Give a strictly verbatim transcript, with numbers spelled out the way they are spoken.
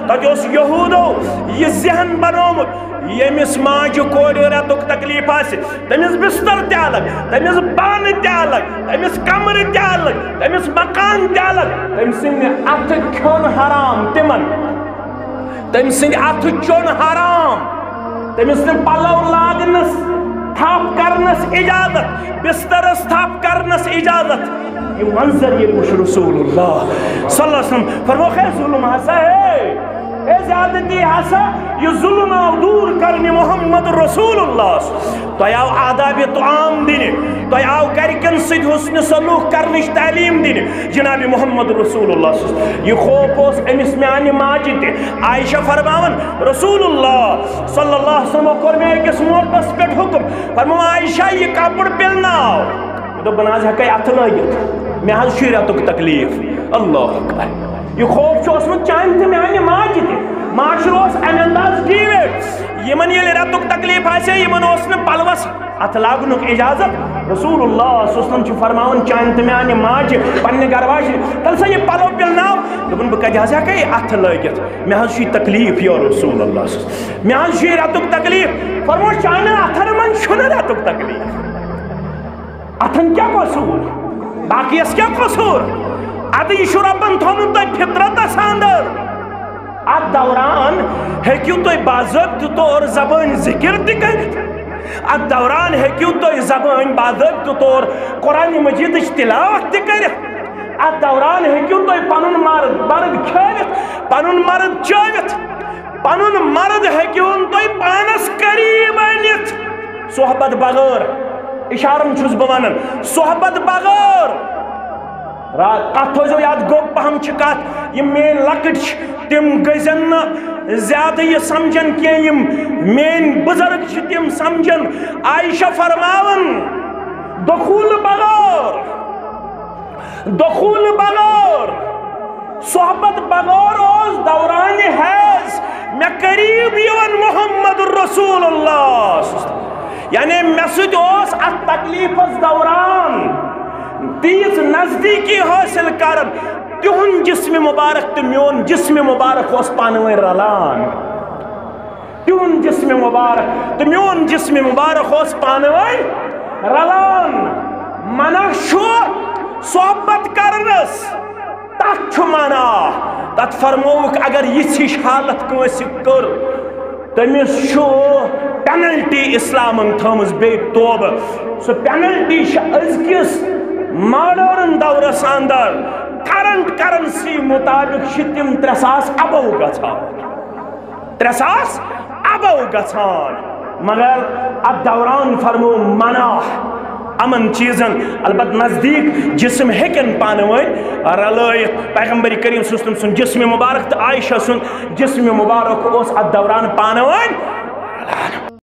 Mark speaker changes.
Speaker 1: تجوس یہودو یہ ذہن بنومت یمس ماجہ کور رتک تکلیف آسہ تمس بستر تہ الگ تمس بانہ تہ الگ تمس کمر تہ الگ تمس مکان تہ الگ تم سند اتھ کھون حرام تمن تم سند اتھ چون حرام تمس نے پلو لاگنس تھپ کرنس اجازت بسترس تھپ کرنس اجازت یہ منظر یہ وچھ رسول اللہ صلی اللہ علیہ وسلم فرمو خیر ظلم ہسا ہے اے زیادتی ہسا یہ ظلم دور کرنے محمد رسول اللہ تو آو آداب طعام دینے تو آو گرکن سید حسن سلوک کرنش تعلیم دینے جناب محمد رسول اللہ یہ خوف اس امس میانی ماجد عائشہ فرماون رسول اللہ صلی اللہ علیہ وسلم کور میں ایک موقس پیٹ حکم فرمو عائشہ یہ کپڑ پلناو تو بناز ہکے اتھ لائیت میں حض شیرتک تکلیف اللہ اکبر یہ خوف چھو اس میں چاہتے میں آنے ماجی تھی معاشرہ اس امینداز دیوے یمن یہ رتک تکلیف آسے یمن اس نے پلوس اتلاگنک اجازت رسول اللہ صلی اللہ علیہ وسلم چھو فرماون چاہتے میں آنے ماجی پننے گرواش تل سے یہ پلو پلناو لیکن بکا جہازہ کہ یہ ات لائیت میں حض شی تکلیف یا رسول اللہ صلی اللہ علیہ وسلم میں حض شی رتک تکلیف فرمو چاہنے اتھر من شن رتک تکلیف اتھن کیا قصور باقی اس کیا قصور ادی شربن تھومن تو فطرت ساندر اد دوران ہیکیو تو باضابط طور زبان ذکر تہ کرت اد دوران ہیکیو تو زبان باضابط طور قرآن مجید تلاوت تہ کرت اد دوران ہیکیو تو پنن مرد مرد کھیلت پنن مرد چاوت پنن مرد ہیکیو تو پانس قریب انت صحبت بغیر اشارم چھس بوانن صحبت بغیر کت جو یاد گو پہم چکات یہ مین لکٹ تم گزن زیادہ یہ سمجھن کی یم مین بزرگ تم سمجھن عائشہ فرماون دخول بغیر دخول بغیر صحبت بغیر اس دوران حیض میں قریب یون محمد رسول اللہ یعنی مسجد اس ات تکلیف اس دوران تیز نزدیکی حاصل کرن تہن جسم مبارک تو میون جسم مبارک اس پانویں رلان تہن جسم مبارک تو میون جسم مبارک اس پانویں رلان منع شو صحبت کرنس تک چھو منع تت فرموک اگر یہ حالت کنس کر تمس شو پینلٹی اسلامن تھمز بے توبہ سو پینلٹی ازکس ماڈرن دورس اندر کرنٹ کرنسی مطابق تم ترے ساس ابو گژھان ترے ساس ابو گژھان مگر اب دوران فرمو منع امن چیزن البت نزدیک جسم ہیکن پانوین رلائت پیغمبر کریم صلی اللہ علیہ وسلم سن جسم مبارک تو عائشہ سن جسم مبارک اس اد دوران پانوین